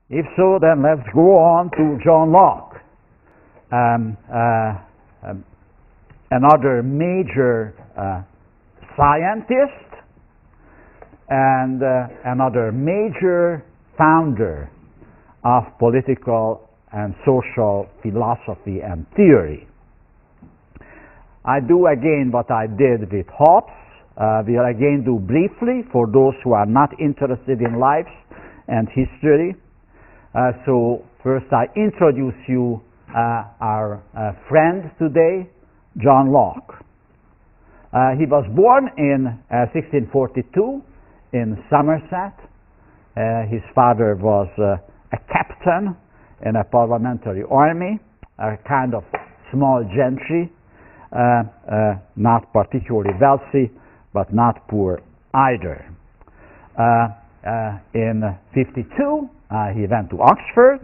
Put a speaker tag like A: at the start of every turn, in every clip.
A: If so, then let's go on to John Locke, another major scientist and another major founder of political and social philosophy and theory. I do again what I did with Hobbes. We'll again do briefly for those who are not interested in life and history. So first I introduce you our friend today, John Locke. He was born in 1642 in Somerset. His father was a captain in a parliamentary army, a kind of small gentry, not particularly wealthy, but not poor either. In 52, he went to Oxford,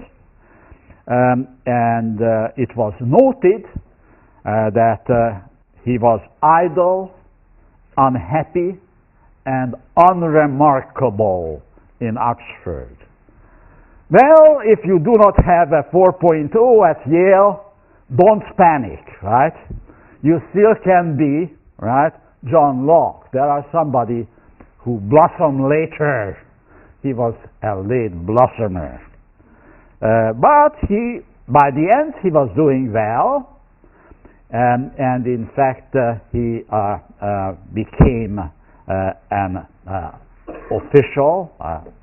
A: and it was noted that he was idle, unhappy, and unremarkable in Oxford. Well, if you do not have a 4.0 at Yale, don't panic, right? You still can be, right, John Locke. There are somebody who blossomed later. He was a late blossomer. But by the end, he was doing well. And in fact, he became an official.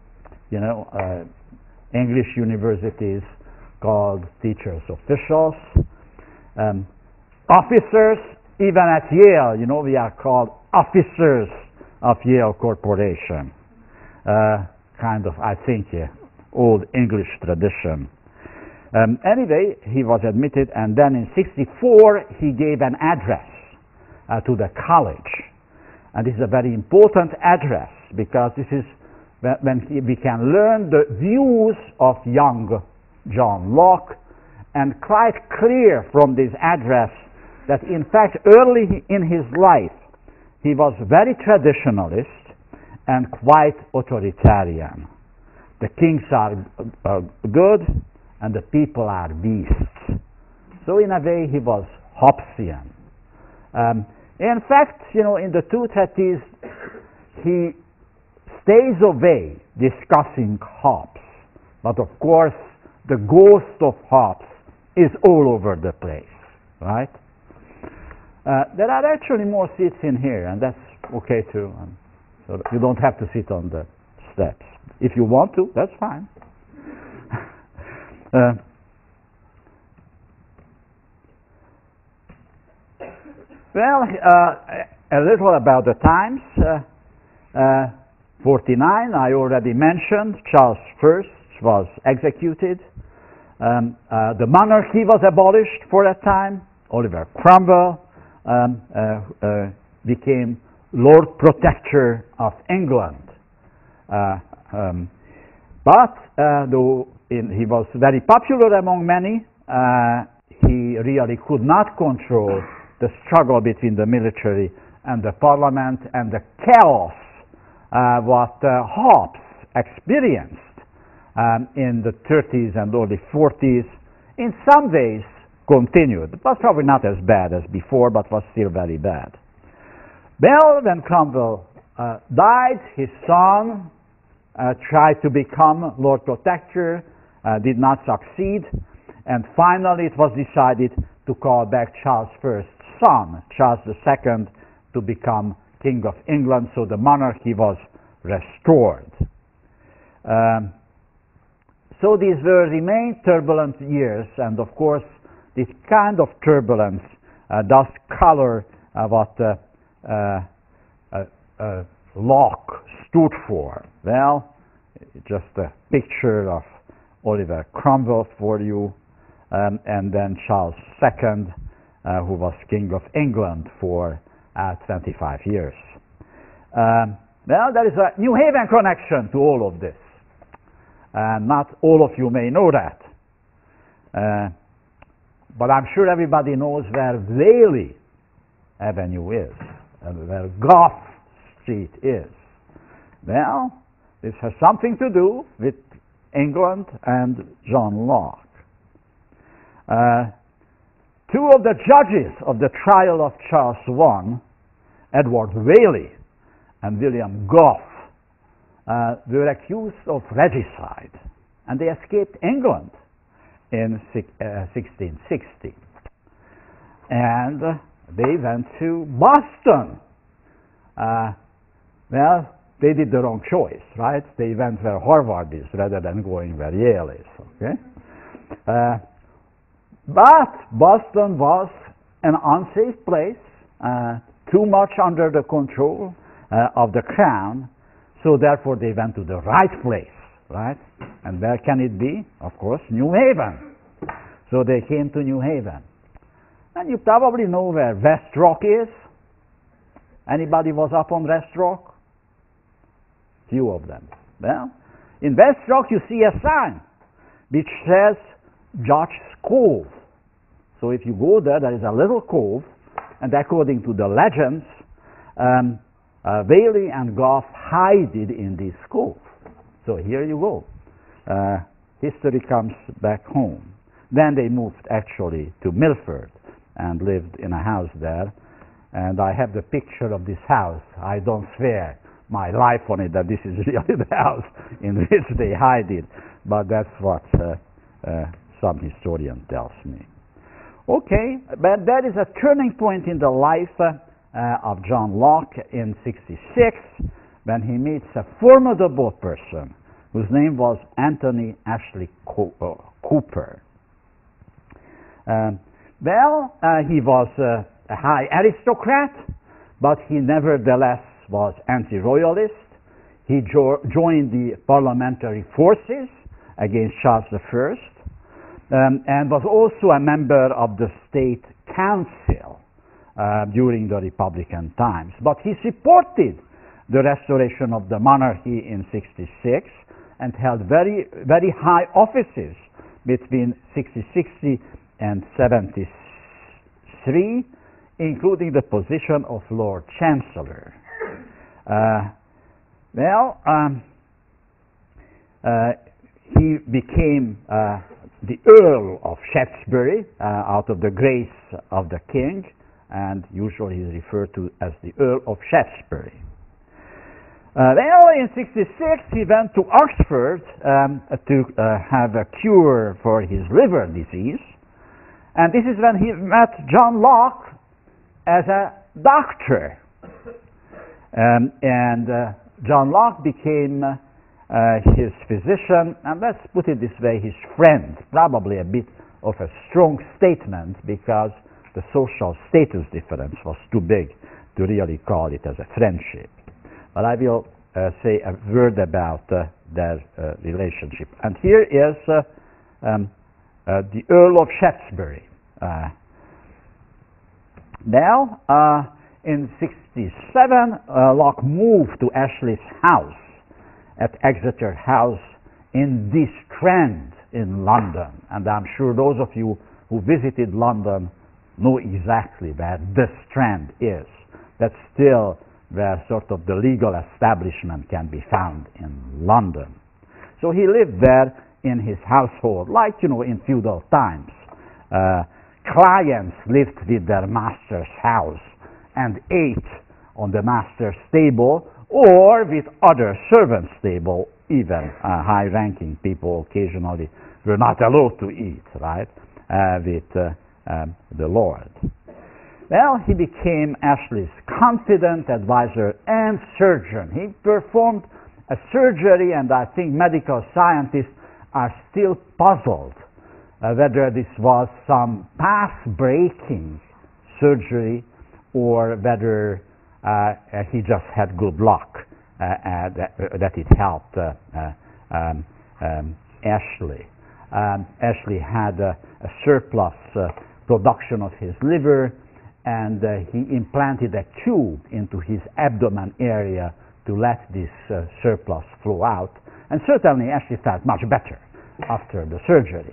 A: English universities called teachers officials. Officers, even at Yale, we are called officers of Yale Corporation. Kind of, I think, old English tradition. Anyway, he was admitted, and then in 1964 he gave an address to the college. And this is a very important address because this is when we can learn the views of young John Locke, and quite clear from this address that in fact early in his life he was very traditionalist and quite authoritarian. The kings are good and the people are beasts. So in a way he was Hobbesian. In fact, in the two treatises he stays away discussing Hobbes, but of course the ghost of Hobbes is all over the place, right? There are actually more seats in here, and that's okay too. So you don't have to sit on the steps. If you want to, that's fine. Well, a little about the times. 49, I already mentioned, Charles I was executed. The monarchy was abolished for a time. Oliver Cromwell became Lord Protector of England. But though he was very popular among many, he really could not control the struggle between the military and the parliament, and the chaos what Hobbes experienced in the 30s and early 40s in some ways continued. It was probably not as bad as before, but was still very bad. Well, when Cromwell died, his son tried to become Lord Protector, did not succeed, and finally it was decided to call back Charles I's son, Charles II, to become King of England, so the monarchy was restored. So these remain turbulent years, and of course this kind of turbulence does color what Locke stood for. Well, just a picture of Oliver Cromwell for you, and then Charles II, who was King of England for 25 years. Well, there is a New Haven connection to all of this. Not all of you may know that. But I'm sure everybody knows where Whaley Avenue is, and where Gough Street is. Well, this has something to do with England and John Locke. Two of the judges of the trial of Charles I, Edward Whaley and William Gough, were accused of regicide, and they escaped England in 1660. And they went to Boston. Well, they did the wrong choice, right? They went where Harvard is rather than going where Yale is, okay? But Boston was an unsafe place, too much under the control of the crown, so therefore they went to the right place, right? And where can it be? Of course, New Haven. So they came to New Haven. And you probably know where West Rock is. Anybody was up on West Rock? Few of them. Well, in West Rock you see a sign which says Judge's Cove. So if you go there, there is a little cove, and according to the legends, Whaley and Gough hid in this cove. So here you go. History comes back home. Then they moved actually to Milford and lived in a house there. And I have the picture of this house. I don't swear my life on it that this is really the house in which they hide it, but that's what some historian tells me. Okay, but that is a turning point in the life of John Locke in 1966 when he meets a formidable person whose name was Anthony Ashley Cooper. He was a high aristocrat, but he nevertheless was anti-royalist. He joined the parliamentary forces against Charles I, and was also a member of the State Council during the Republican times. But he supported the restoration of the monarchy in 1966 and held very, very high offices between 1660 and 1973, including the position of Lord Chancellor. He became the Earl of Shaftesbury out of the grace of the king, and usually he is referred to as the Earl of Shaftesbury. In 1966 he went to Oxford to have a cure for his liver disease, and this is when he met John Locke as a doctor. John Locke became his physician, and let's put it this way, his friend. Probably a bit of a strong statement because the social status difference was too big to really call it as a friendship. But I will say a word about their relationship. And here is the Earl of Shaftesbury. In 1967, Locke moved to Ashley's house at Exeter House in the Strand in London. And I'm sure those of you who visited London know exactly where the Strand is. That's still where sort of the legal establishment can be found in London. So he lived there in his household, like, in feudal times. Clients lived with their master's house and ate on the master's table, or with other servants' table. Even high-ranking people occasionally were not allowed to eat, right, with the Lord. He became Ashley's confident advisor and surgeon. He performed a surgery, and I think medical scientists are still puzzled whether this was some path-breaking surgery or whether he just had good luck that it helped Ashley. Ashley had a surplus production of his liver, and he implanted a tube into his abdomen area to let this surplus flow out. And certainly Ashley felt much better after the surgery.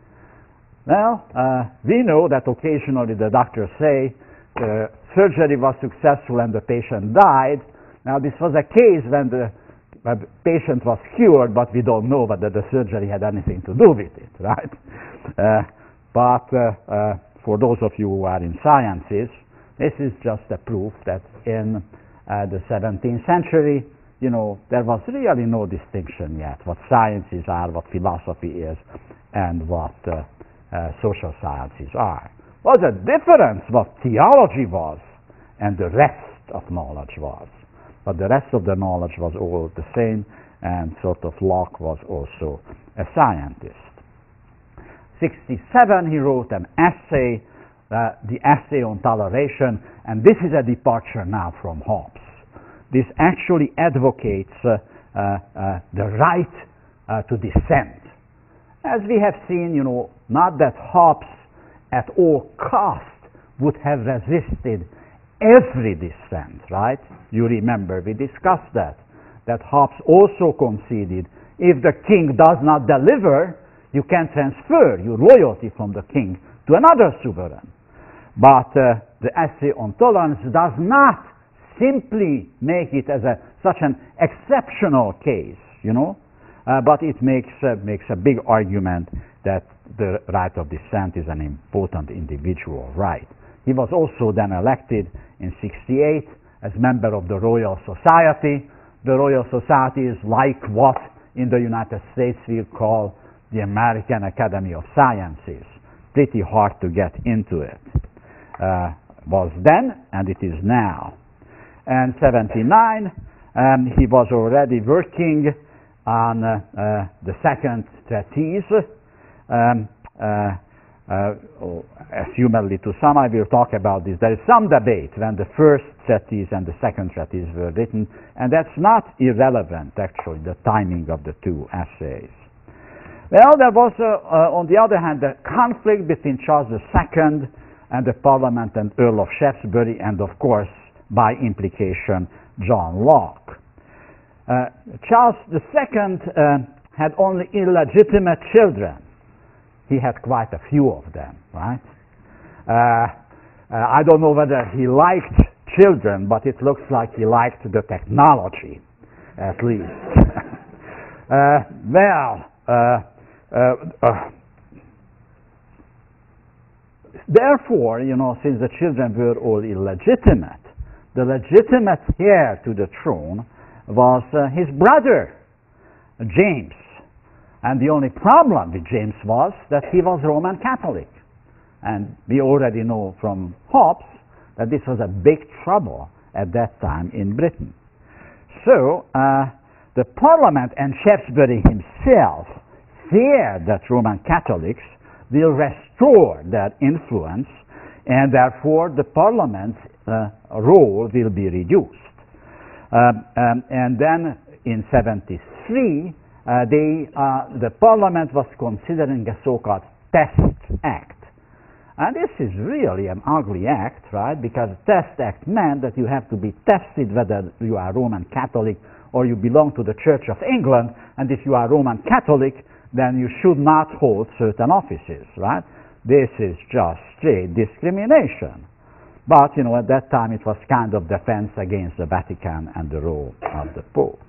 A: We know that occasionally the doctors say the surgery was successful and the patient died. Now, this was a case when the the patient was cured, but we don't know whether the surgery had anything to do with it, right? But for those of you who are in sciences, this is just a proof that in the 17th century, you know, there was really no distinction yet what sciences are, what philosophy is, and what social sciences are. Well, the difference what theology was and the rest of knowledge was. But the rest of the knowledge was all the same, and sort of Locke was also a scientist. 1967, he wrote an essay, the Essay on Toleration, and this is a departure now from Hobbes. This actually advocates the right to dissent. As we have seen, you know, not that Hobbes at all cost would have resisted every dissent, right? You remember we discussed that Hobbes also conceded if the king does not deliver, you can transfer your loyalty from the king to another sovereign. But the Essay on Tolerance does not simply make it as such an exceptional case, you know, but it makes a big argument that the right of dissent is an important individual right. He was also then elected in 1968 as member of the Royal Society. The Royal Society is like what in the United States we call the American Academy of Sciences. Pretty hard to get into it. Was then, and it is now. And 1979, he was already working on the second treatise. Assumedly to some, I will talk about this. There is some debate when the first treatise and the second treatise were written, and that's not irrelevant, actually, the timing of the two essays. Well, there was, on the other hand, the conflict between Charles II and the Parliament and Earl of Shaftesbury, and of course, by implication, John Locke. Charles II had only illegitimate children. He had quite a few of them, right? I don't know whether he liked children, but it looks like he liked the technology, at least. Therefore, you know, since the children were all illegitimate, the legitimate heir to the throne was his brother, James. And the only problem with James was that he was Roman Catholic. And we already know from Hobbes that this was a big trouble at that time in Britain. So the Parliament and Shaftesbury himself feared that Roman Catholics will restore their influence, and therefore the Parliament's role will be reduced. And then in 1973, the Parliament was considering a so-called Test Act. And this is really an ugly act, right? Because the Test Act meant that you have to be tested whether you are Roman Catholic or you belong to the Church of England, and if you are Roman Catholic, then you should not hold certain offices, right? This is just straight discrimination. But, you know, at that time it was kind of defense against the Vatican and the role of the Pope.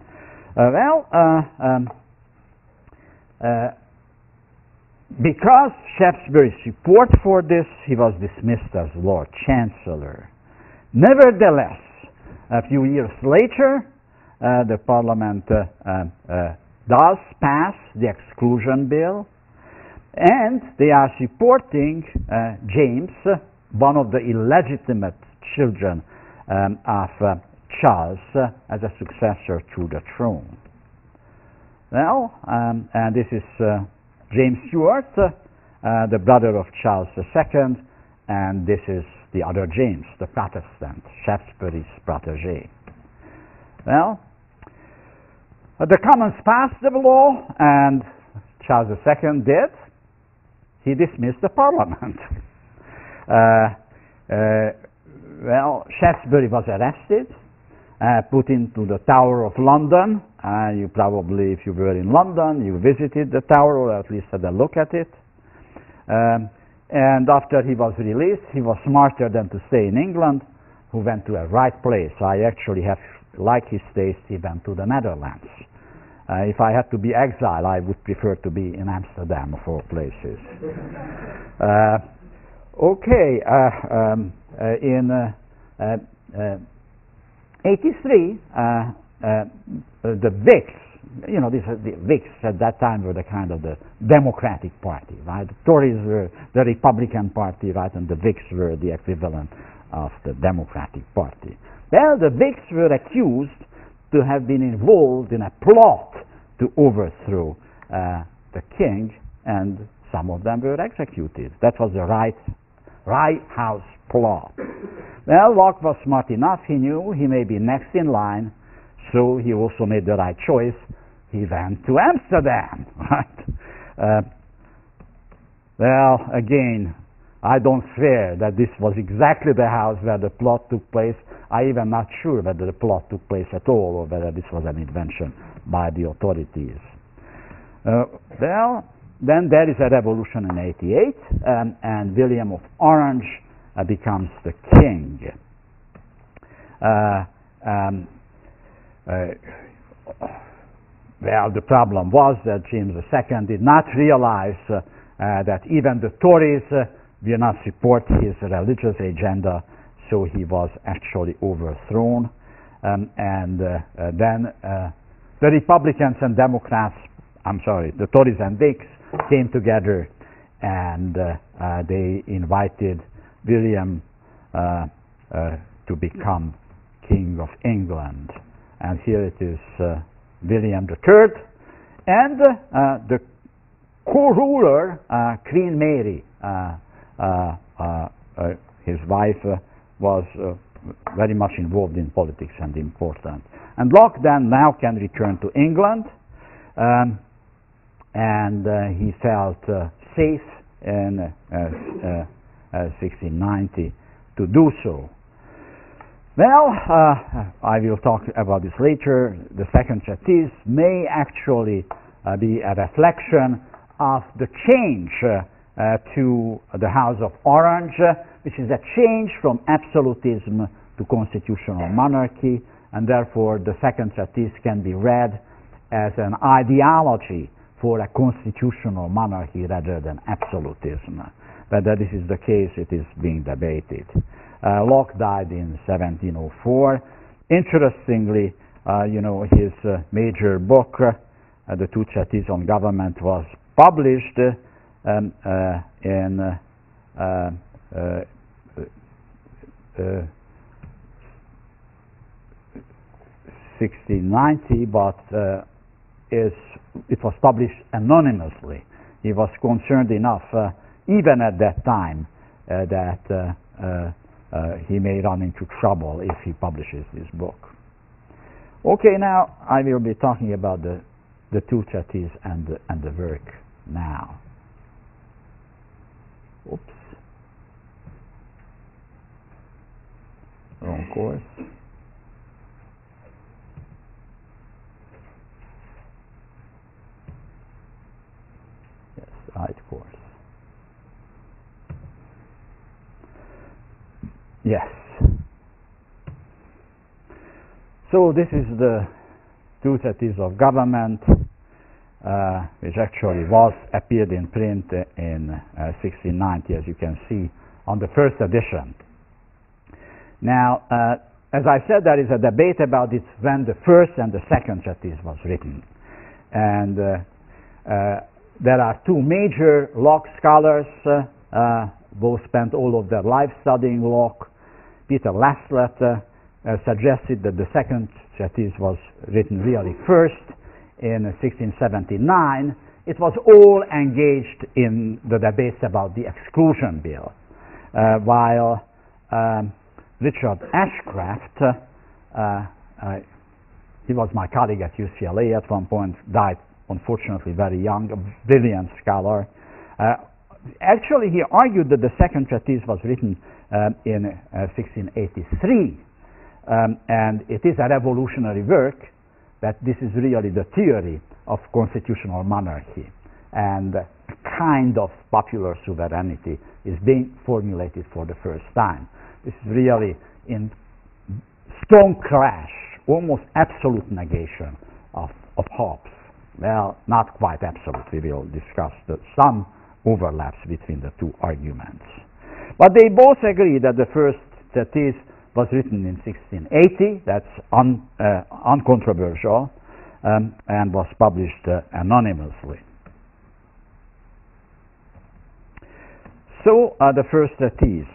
A: Because Shaftesbury's support for this, he was dismissed as Lord Chancellor. Nevertheless, a few years later, the Parliament does pass the Exclusion Bill, and they are supporting James, one of the illegitimate children of Charles, as a successor to the throne. Well, and this is James Stuart, the brother of Charles II, and this is the other James, the Protestant, Shaftesbury's protege. Well, the Commons passed the law, and Charles II did. He dismissed the Parliament. Well, Shaftesbury was arrested, put into the Tower of London. You probably, if you were in London, you visited the tower, or at least had a look at it. And after he was released, he was smarter than to stay in England, who went to a right place. I actually have like his taste, he went to the Netherlands. If I had to be exiled, I would prefer to be in Amsterdam, of all places. In 83, the Whigs, the Whigs at that time were the kind of the Democratic Party, right? The Tories were the Republican Party, right? And the Whigs were the equivalent of the Democratic Party. Well, the Whigs were accused to have been involved in a plot to overthrow the king, and some of them were executed. That was the Rye House plot. Well, Locke was smart enough. He knew he may be next in line, so he also made the right choice. He went to Amsterdam, right? Well, again, I don't swear that this was exactly the house where the plot took place. I'm even not sure whether the plot took place at all or whether this was an invention by the authorities. Well, then there is a revolution in 88, and William of Orange becomes the king. Well, the problem was that James II did not realize that even the Tories will not support his religious agenda, so he was actually overthrown. Then the Republicans and Democrats, the Tories and Whigs came together, and they invited William to become King of England. And here it is William III, and the co-ruler, Queen Mary, his wife, was very much involved in politics and important. And Locke then now can return to England, and he felt safe in 1690 to do so. Well, I will talk about this later. The second treatise may actually be a reflection of the change to the House of Orange, which is a change from absolutism to constitutional monarchy, and therefore the second treatise can be read as an ideology for a constitutional monarchy rather than absolutism. Whether this is the case, it is being debated. Locke died in 1704. Interestingly, his major book, the Two Treatises on Government, was published in 1690, but it was published anonymously. He was concerned enough, even at that time, that he may run into trouble if he publishes this book. Okay, now I will be talking about the Two Treatises and the work now. Oops. Wrong course. Yes, right course. Yes. So this is the Two Treatises of Government, which actually appeared in print in 1690, as you can see, on the first edition. Now, as I said, there is a debate about it when the first and the second treatise was written. And there are two major Locke scholars, both spent all of their life studying Locke. Peter Laslett suggested that the second treatise was written really first in 1679. It was all engaged in the debates about the Exclusion Bill, while Richard Ashcraft, he was my colleague at UCLA at one point, died unfortunately very young, a brilliant scholar. Actually, he argued that the second treatise was written in 1683, and it is a revolutionary work, that this is really the theory of constitutional monarchy, and a kind of popular sovereignty is being formulated for the first time. This is really in strong clash almost absolute negation of Hobbes. Well, not quite absolute. We will discuss some overlaps between the two arguments. But they both agree that the first treatise was written in 1680. That's uncontroversial, and was published anonymously. So the first treatise.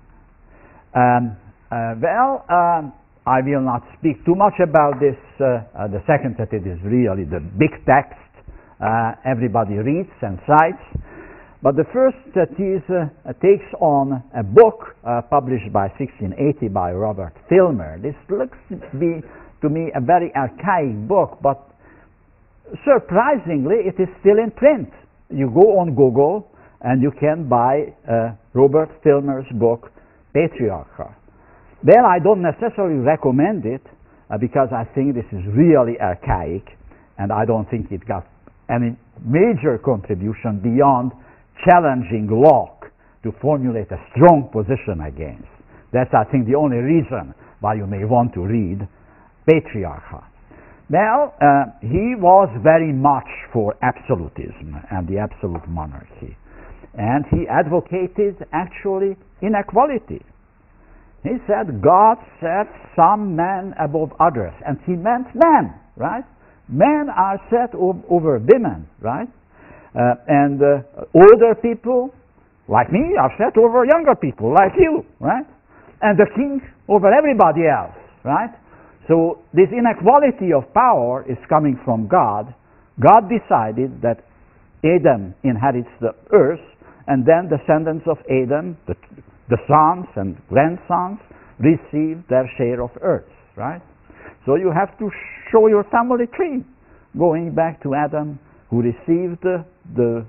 A: I will not speak too much about this. The second treatise is really the big text everybody reads and cites. But the first treatise takes on a book published by 1680 by Robert Filmer. This looks to me a very archaic book, but surprisingly it is still in print. You go on Google and you can buy Robert Filmer's book, Patriarcha. Well, I don't necessarily recommend it because I think this is really archaic, and I don't think it got any major contribution beyond challenging Locke to formulate a strong position against. That's, I think, the only reason why you may want to read Patriarcha. Well, he was very much for absolutism and the absolute monarchy. And he advocated, actually, inequality. He said God set some men above others, and he meant men, right? Men are set over women, right? And older people, like me, are set over younger people, like you, right? And the king over everybody else, right? So this inequality of power is coming from God. God decided that Adam inherits the earth, and then descendants of Adam, the sons and grandsons, receive their share of earth, right? So you have to show your family tree, going back to Adam, who received the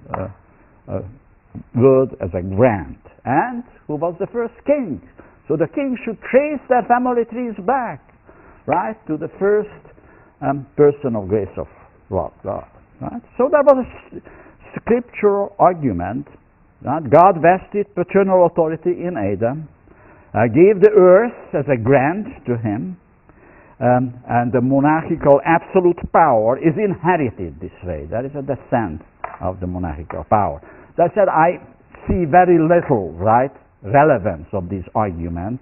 A: world as a grant, and who was the first king. So the king should trace their family trees back, right, to the first person of grace of God, right? So that was a scriptural argument. God vested paternal authority in Adam, gave the earth as a grant to him, and the monarchical absolute power is inherited this way. That is a descent of the monarchical power. That said, I see very little, right, relevance of this argument.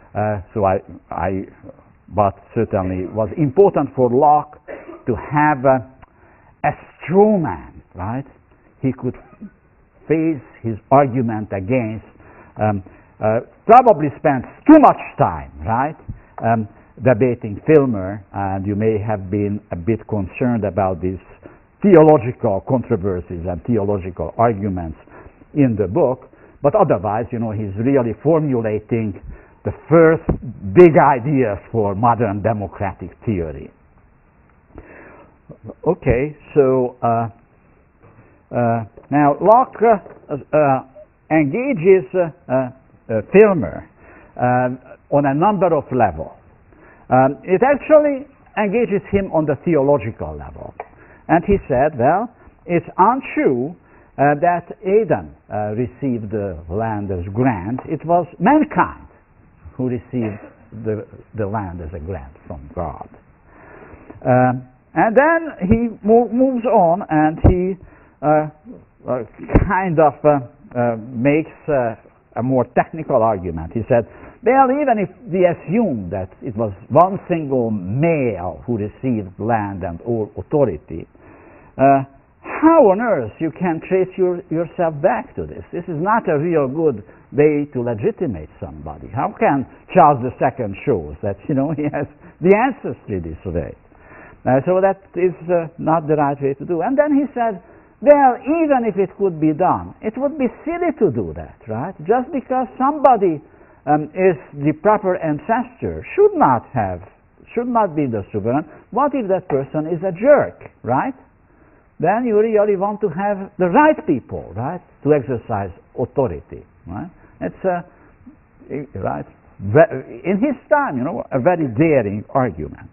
A: But certainly it was important for Locke to have a straw man, right? He could face his argument against, probably spent too much time, right, debating Filmer, and you may have been a bit concerned about these theological controversies and theological arguments in the book, but otherwise, you know, he's really formulating the first big ideas for modern democratic theory. Okay, so now Locke engages Filmer on a number of levels. It actually engages him on the theological level. And he said, well, it's untrue that Adam received the land as grant. It was mankind who received the land as a grant from God. And then he moves on, and he kind of makes a more technical argument. He said, well, even if we assume that it was one single male who received land and all authority, how on earth you can trace yourself back to this? This is not a real good way to legitimate somebody. How can Charles II show that, you know, he has the ancestry this way? So that is not the right way to do. And then he said, well, even if it could be done, it would be silly to do that, right? Just because somebody is the proper ancestor should not be the sovereign. What if that person is a jerk, right? Then you really want to have the right people, right, to exercise authority, right? It's right in his time, you know, a very daring argument.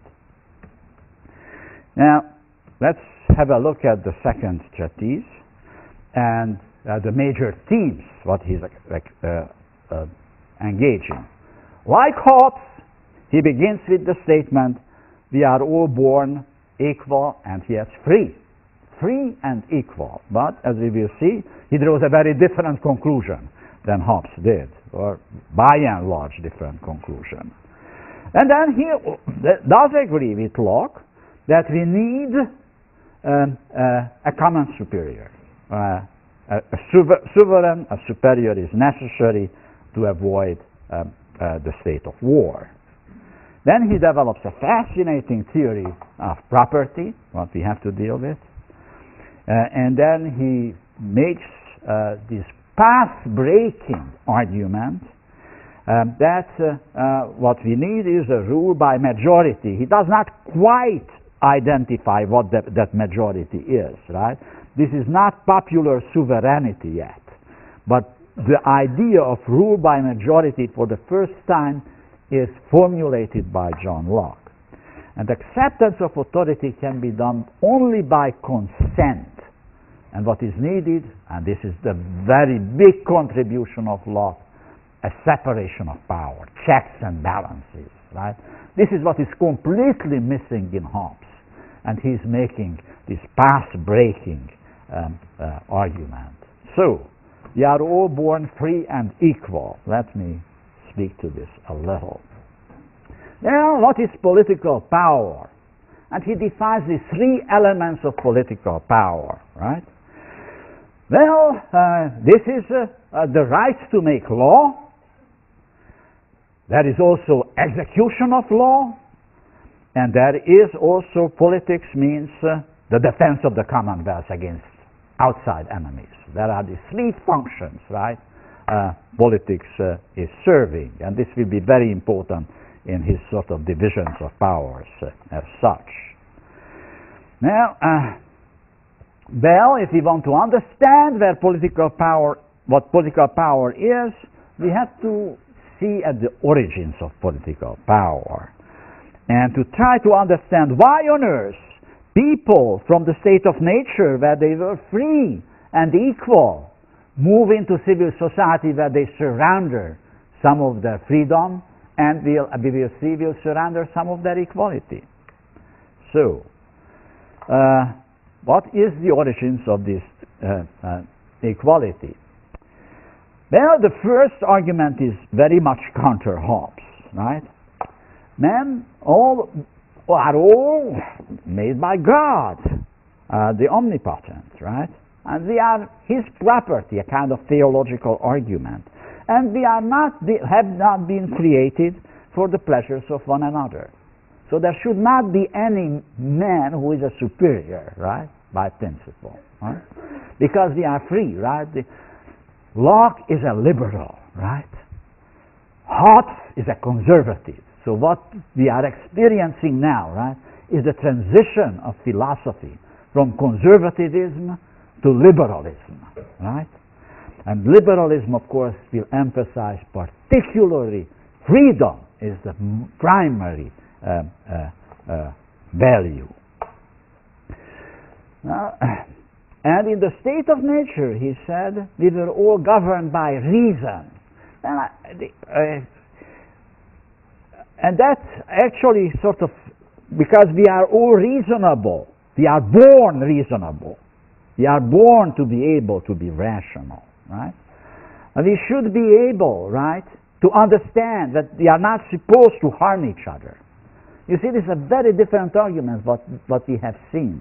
A: Now, let's have a look at the second treatise and the major themes what he's engaging. Like Hobbes, He begins with the statement, we are all born equal and yet free. Free and equal. But, as we will see, he draws a very different conclusion than Hobbes did, or by and large different conclusion. And then he does agree with Locke that we need a common superior. A sovereign, a superior is necessary to avoid the state of war. Then he develops a fascinating theory of property, what we have to deal with. And then he makes this path-breaking argument that what we need is a rule by majority. He does not quite identify what that majority is, right? This is not popular sovereignty yet. But the idea of rule by majority for the first time is formulated by John Locke. And acceptance of authority can be done only by consent. And what is needed, and this is the very big contribution of Locke, a separation of power, checks and balances, right? This is what is completely missing in Hobbes. And he's making this path-breaking argument. So, we are all born free and equal. Let me speak to this a little. Now, what is political power? And he defines the three elements of political power, right? Well, this is the right to make law. There is also execution of law. And there is also, politics means the defense of the Commonwealth against outside enemies. There are these three functions, right? Politics is serving, and this will be very important in his sort of divisions of powers as such. Now, well, if we want to understand what political power is, we have to see at the origins of political power, and to try to understand why on earth people from the state of nature where they were free and equal move into civil society where they surrender some of their freedom and we will see will surrender some of their equality. So, what is the origins of this equality? Well, the first argument is very much counter Hobbes, right? Men are all made by God, the omnipotent, right? And we are his property, a kind of theological argument. And we have not been created for the pleasures of one another. So there should not be any man who is a superior, right? By principle, right? Because we are free, right? Locke is a liberal, right? Hobbes is a conservative. So what we are experiencing now, right, is the transition of philosophy from conservatism to liberalism, right? And liberalism, of course, will emphasize particularly freedom is the primary value. And in the state of nature, he said, we were all governed by reason. And that's actually sort of because we are all reasonable. We are born reasonable. We are born to be able to be rational, right? And we should be able, right, to understand that we are not supposed to harm each other. You see, this is a very different argument what we have seen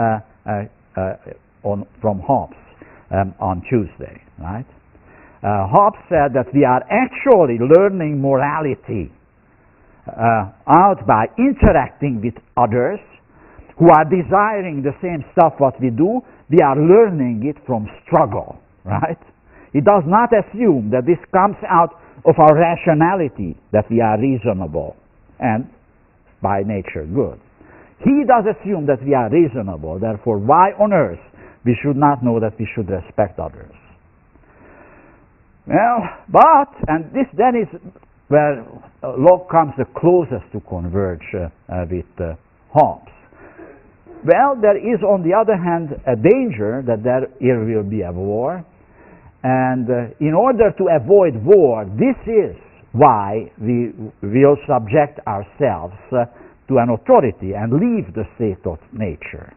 A: from Hobbes on Tuesday, right? Hobbes said that we are actually learning morality out by interacting with others who are desiring the same stuff what we do. We are learning it from struggle, right? He does not assume that this comes out of our rationality, that we are reasonable and by nature good. He does assume that we are reasonable, therefore why on earth we should not know that we should respect others? Well, and this then is where Locke comes the closest to converge with Hobbes. Well, there is on the other hand a danger that there will be a war, and in order to avoid war, this is why we will subject ourselves to an authority and leave the state of nature.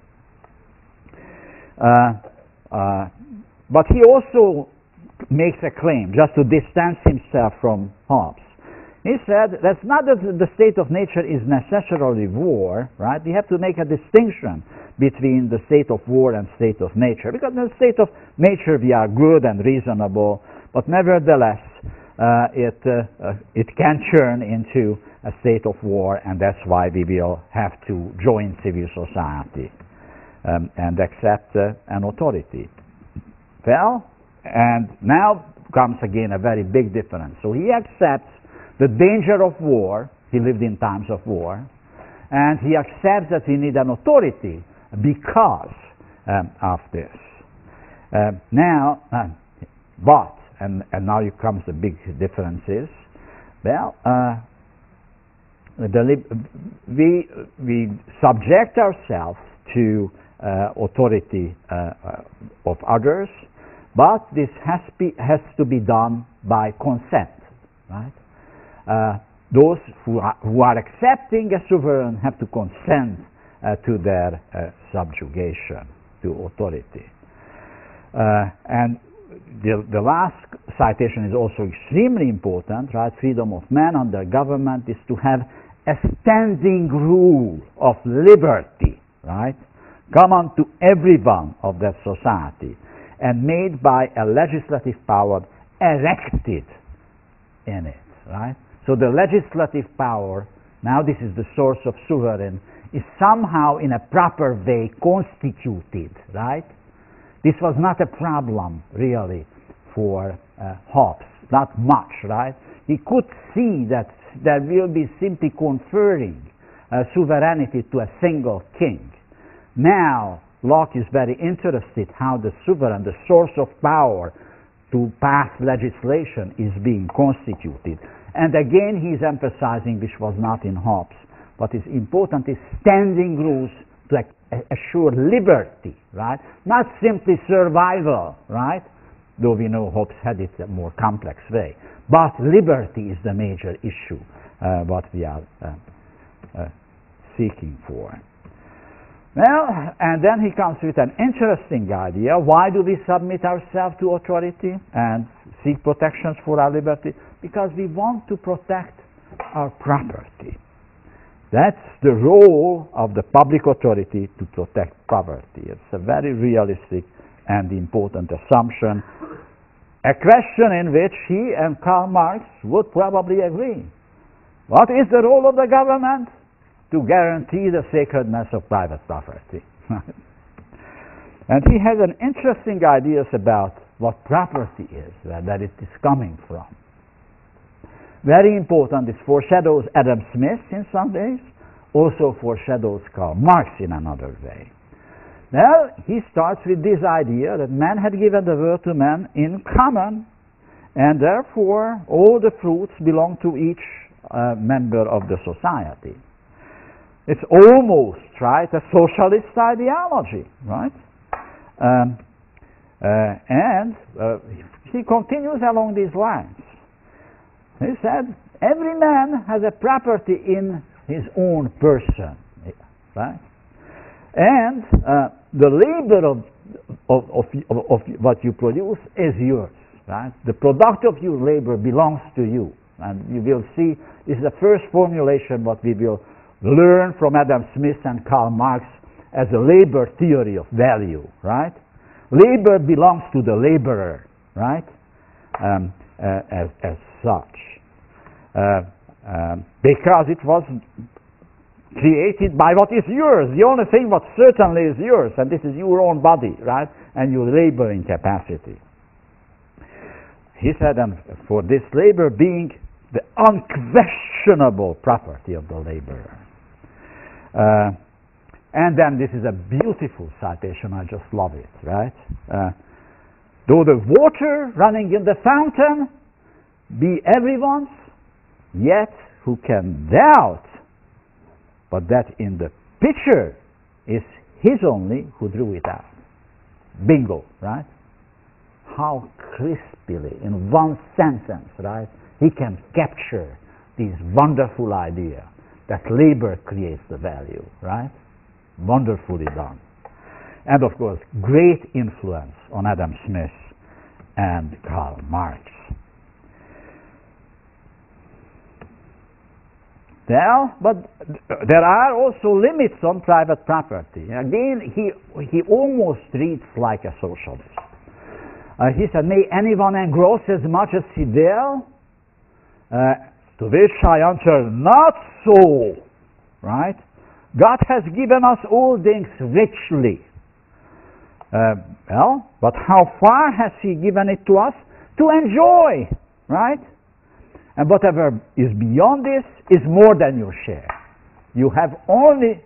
A: But he also makes a claim, just to distance himself from Hobbes. He said that's not that the state of nature is necessarily war, right? We have to make a distinction between the state of war and state of nature, because in the state of nature we are good and reasonable, but nevertheless it can turn into a state of war, and that's why we will have to join civil society and accept an authority. Well, and now comes again a very big difference. So he accepts the danger of war. He lived in times of war, and he accepts that we need an authority because of this. Now here comes the big differences. Well, we subject ourselves to authority of others, but this has to be done by consent, right? Those who are accepting a sovereign have to consent to their subjugation to authority. And the last citation is also extremely important, right? Freedom of man under government is to have a standing rule of liberty, right? Common to everyone of that society and made by a legislative power erected in it, right? So the legislative power, now this is the source of sovereign, is somehow in a proper way constituted, right? This was not a problem really for Hobbes, not much, right? He could see that there will be simply conferring sovereignty to a single king. Now Locke is very interested how the sovereign, the source of power to pass legislation, is being constituted. And again he is emphasizing, which was not in Hobbes, what is important is standing rules to assure liberty, right? Not simply survival, right? Though we know Hobbes had it a more complex way. But liberty is the major issue, what we are seeking for. Well, and then he comes with an interesting idea. Why do we submit ourselves to authority and seek protections for our liberty? Because we want to protect our property. That's the role of the public authority, to protect property. It's a very realistic and important assumption, a question in which he and Karl Marx would probably agree. What is the role of the government? To guarantee the sacredness of private property. And he has an interesting ideas about what property is, that it is coming from. Very important, this foreshadows Adam Smith in some ways, also foreshadows Karl Marx in another way. Well, he starts with this idea that man had given the world to man in common, and therefore all the fruits belong to each member of the society. It's almost, right, a socialist ideology, right? And he continues along these lines. He said, every man has a property in his own person, right? And the labor of what you produce is yours, right? The product of your labor belongs to you. And you will see, this is the first formulation what we will learn from Adam Smith and Karl Marx as a labor theory of value, right? Labor belongs to the laborer, right? As such. Because it was created by what is yours. The only thing what certainly is yours, and this is your own body, right? And your laboring capacity. He said, and for this labor being the unquestionable property of the laborer. And then this is a beautiful citation, I just love it, right? Though the water running in the fountain be everyone's, yet who can doubt but that in the pitcher is his only who drew it out. Bingo, right? How crisply, in one sentence, right, he can capture this wonderful idea that labor creates the value, right? Wonderfully done. And of course, great influence on Adam Smith and Karl Marx. Well, but there are also limits on private property. Again, he almost reads like a socialist. He said, may anyone engross as much as he will? To which I answer, not so, right? God has given us all things richly. Well, but how far has he given it to us? To enjoy, right? And whatever is beyond this is more than your share. You have only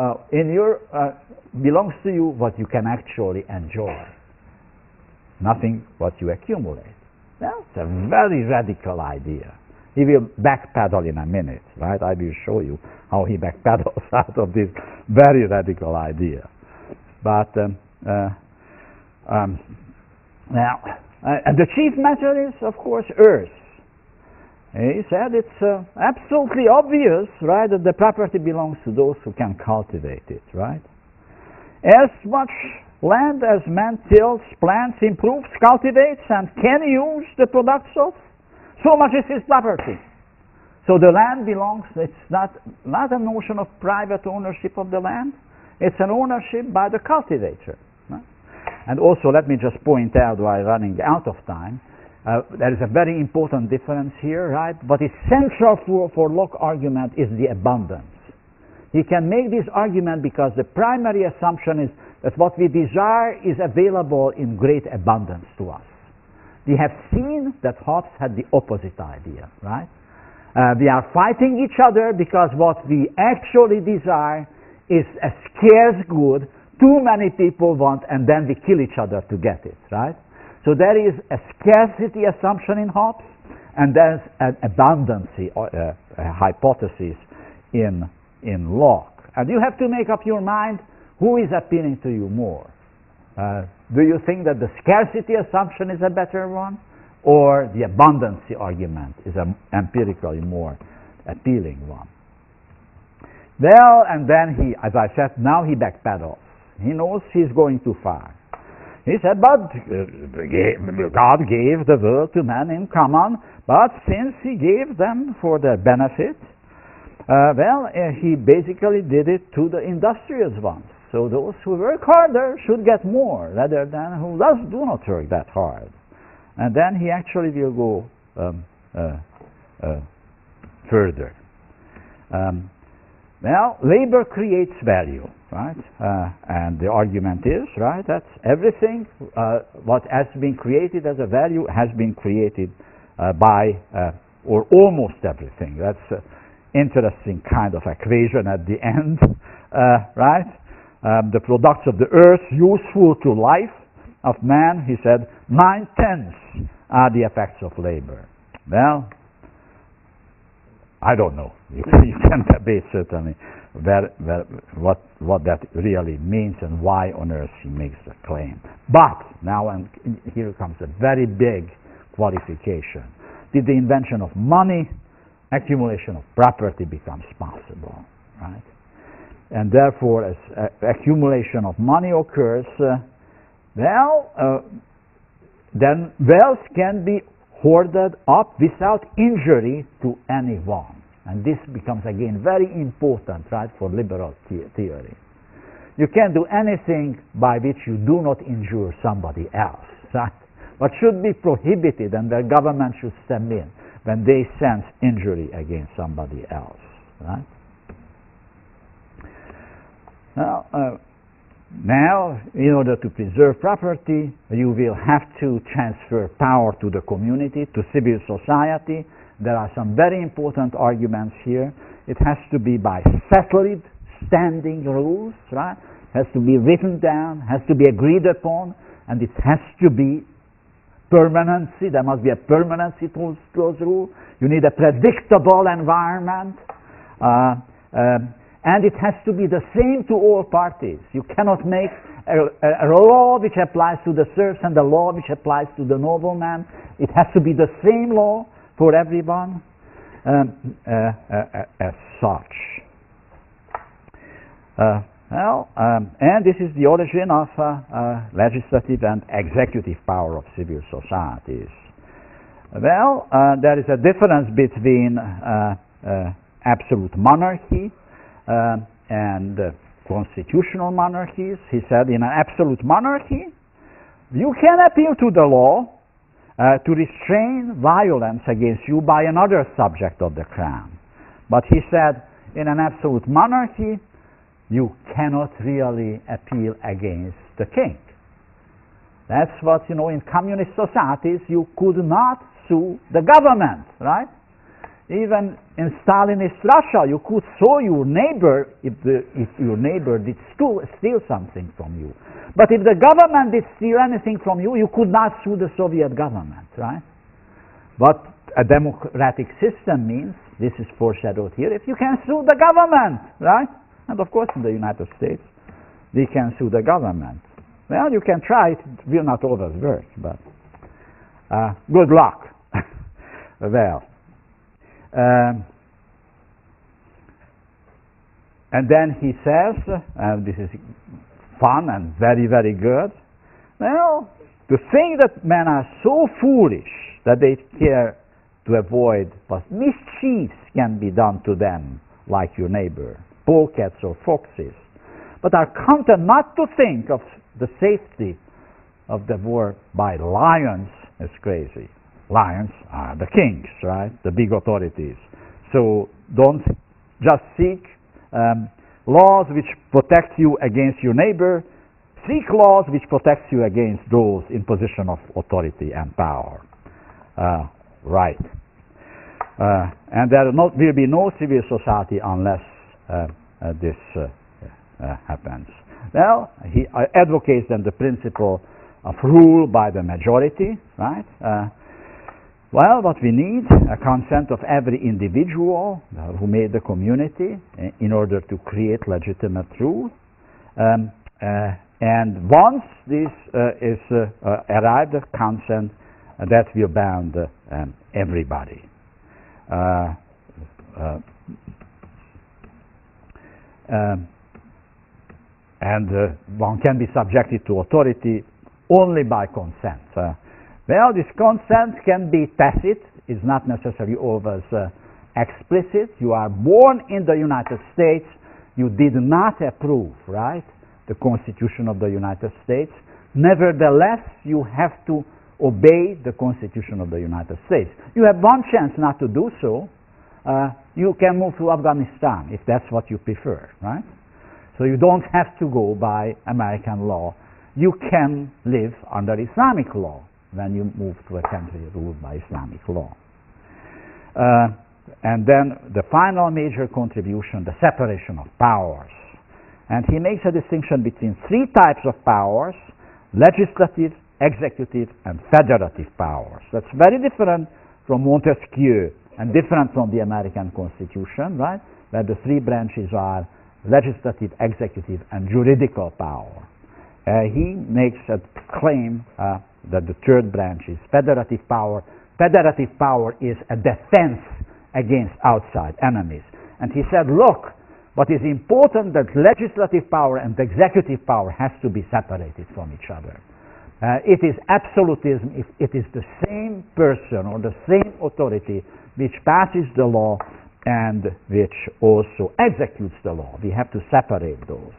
A: belongs to you what you can actually enjoy. Nothing what you accumulate. Well, it's a very radical idea. He will backpedal in a minute, right? I will show you how he backpedals out of this very radical idea. But and the chief matter is, of course, earth. He said it's absolutely obvious, right, that the property belongs to those who can cultivate it, right? As much land as man tills, plants, improves, cultivates, and can use the products of, so much is his property. So the land belongs, it's not a notion of private ownership of the land, it's an ownership by the cultivator. Right? And also, let me just point out, while running out of time, there is a very important difference here, right? What is central for Locke's argument is the abundance. He can make this argument because the primary assumption is that what we desire is available in great abundance to us. We have seen that Hobbes had the opposite idea, right? We are fighting each other because what we actually desire is a scarce good, too many people want, and then we kill each other to get it, right? So there is a scarcity assumption in Hobbes, and there's an abundancy hypothesis in Locke. And you have to make up your mind who is appealing to you more. Do you think that the scarcity assumption is a better one, or the abundancy argument is an empirically more appealing one? Well, and then he, as I said, now he backpedals. He knows he's going too far. He said, but God gave the world to man in common, but since he gave them for their benefit, he basically did it to the industrious ones. So those who work harder should get more, rather than who do not work that hard. And then he actually will go further. Labor creates value, right? And the argument is, right, that everything what has been created as a value has been created by, or almost everything. That's an interesting kind of equation at the end, right? The products of the earth useful to life of man, he said, 9/10 are the effects of labor. Well, I don't know. You can debate certainly what that really means and why on earth he makes the claim. But now, and here comes a very big qualification. Did the invention of money, accumulation of property becomes possible, right? And therefore, as accumulation of money occurs, then wealth can be hoarded up without injury to anyone. And this becomes again very important, right, for liberal theory. You can't do anything by which you do not injure somebody else, right? What should be prohibited, and the government should step in when they sense injury against somebody else, right? Now, in order to preserve property, you will have to transfer power to the community, to civil society. There are some very important arguments here. It has to be by settled standing rules, right? It has to be written down, has to be agreed upon, and it has to be permanency. There must be a permanency to those rules. You need a predictable environment. And it has to be the same to all parties. You cannot make a law which applies to the serfs and a law which applies to the nobleman. It has to be the same law for everyone as such. And this is the origin of legislative and executive power of civil societies. Well, there is a difference between absolute monarchy and constitutional monarchies. He said in an absolute monarchy, you can appeal to the law to restrain violence against you by another subject of the crown. But he said in an absolute monarchy, you cannot really appeal against the king. That's what, in communist societies, you could not sue the government, right? Even in Stalinist Russia, you could sue your neighbor if your neighbor did steal something from you. But if the government did steal anything from you, you could not sue the Soviet government, right? But a democratic system means, this is foreshadowed here, if you can sue the government, right? And of course in the United States, we can sue the government. Well, you can try it will not always work, but good luck. Well, and then he says, this is fun and very, very good, well, to think that men are so foolish that they care to avoid what mischiefs can be done to them, like your neighbor, polecats or foxes, but are content not to think of the safety of the war by lions is crazy. Lions are the kings, right? The big authorities. So don't just seek laws which protect you against your neighbor. Seek laws which protect you against those in position of authority and power. Right. And there will be no civil society unless this happens. Well, he advocates then the principle of rule by the majority, right? Well, what we need, a consent of every individual who made the community in order to create legitimate rule. And once this is arrived at consent, that will bound everybody. And one can be subjected to authority only by consent. Well, this consent can be tacit, it's not necessarily always explicit. You are born in the United States, you did not approve, right, the Constitution of the United States. Nevertheless, you have to obey the Constitution of the United States. You have one chance not to do so. You can move to Afghanistan if that's what you prefer, right? So you don't have to go by American law. You can live under Islamic law when you move to a country ruled by Islamic law. And then the final major contribution, the separation of powers. And he makes a distinction between three types of powers: legislative, executive, and federative powers. That's very different from Montesquieu and different from the American Constitution, right? Where the three branches are legislative, executive, and juridical power. He makes a claim that the third branch is federative power. Federative power is a defense against outside enemies. And he said, look, what is important that legislative power and executive power has to be separated from each other. It is absolutism if it is the same person or the same authority which passes the law and which also executes the law. We have to separate those.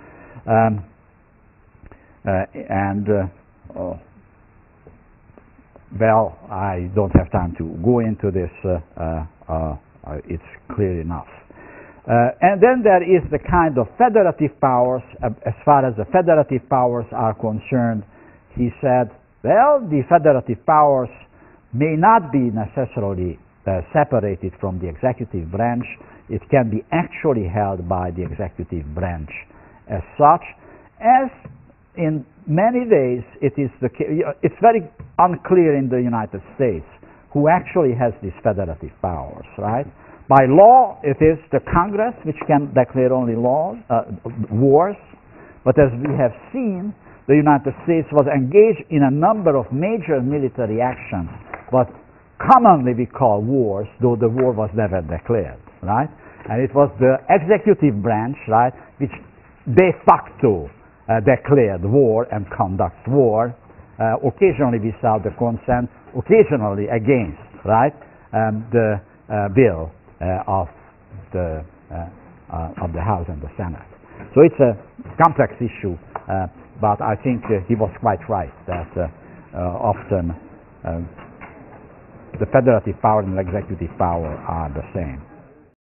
A: Well, I don't have time to go into this. It's clear enough. And then there is the kind of federative powers. As far as the federative powers are concerned, he said, well, the federative powers may not be necessarily separated from the executive branch. It can be actually held by the executive branch as such, as in many ways it is the case. It's very unclear in the United States who actually has these federative powers, right? By law, it is the Congress which can declare only wars, but as we have seen, the United States was engaged in a number of major military actions, but commonly we call wars, though the war was never declared, right? And it was the executive branch, right, which de facto declared war and conducts war, occasionally without the consent, occasionally against, right, the will of the House and the Senate. So it's a complex issue, but I think he was quite right that often the federative power and the executive power are the same.